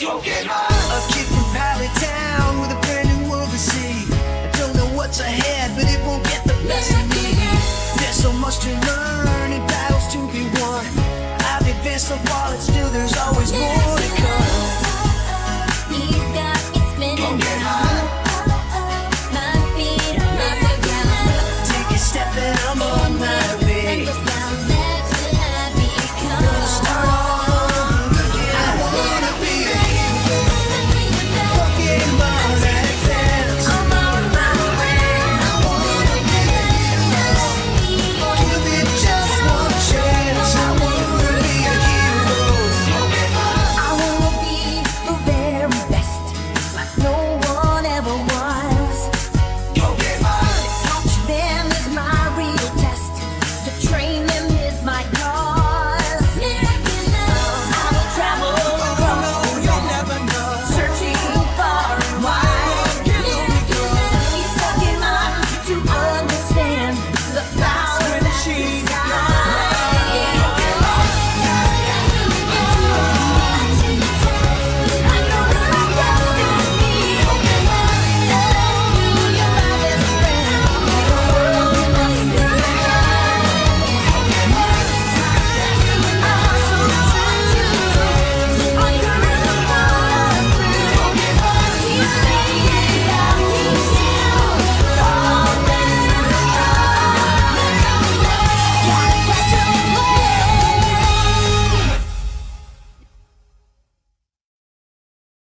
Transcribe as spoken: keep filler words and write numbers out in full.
A kid from Pallet Town with a brand new world to see. I don't know what's ahead, but it won't get the best of me. There's so much to learn and battles to be won. I've advanced so far, it's